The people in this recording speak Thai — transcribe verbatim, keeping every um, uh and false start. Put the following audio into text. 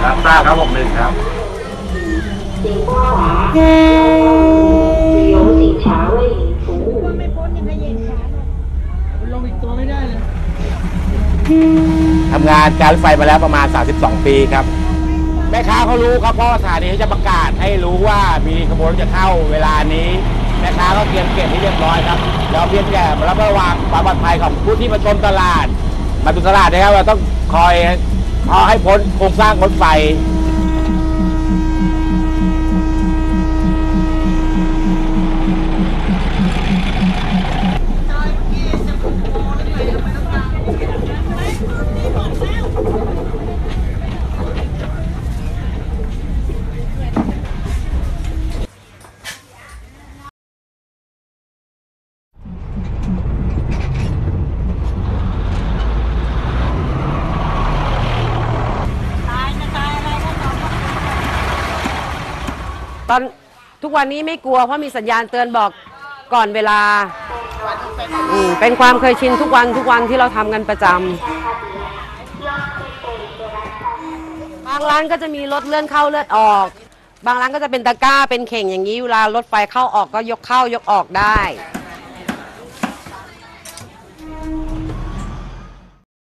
ครับทราบครับหกหนึ่งครับไม่พ้นยังไงเย็นช้าลงอีกตัวไม่ได้เลยทำงานการรถไฟมาแล้วประมาณสามสิบสองปีครับแม่ค้าเขารู้ครับเพราะสถานีเขาจะประกาศให้รู้ว่ามีขบวนจะเข้าเวลานี้แม่ค้าก็เตรียมเก็บให้เรียบร้อยครับเราเพียงแค่รับระวังความปลอดภัยของผู้ที่มาชมตลาดมาดูตลาดนะครับเราต้องคอยพอให้พ้นโครงสร้างรถไฟตอนทุกวันนี้ไม่กลัวเพราะมีสัญญาณเตือนบอกก่อนเวลาเป็นความเคยชินทุกวันทุกวันที่เราทำกันประจำบางร้านก็จะมีรถเลื่อนเข้าเลื่อนออกบางร้านก็จะเป็นตะกร้าเป็นเข่งอย่างนี้เวลารถไฟเข้าออกก็ยกเข้ายกออกได้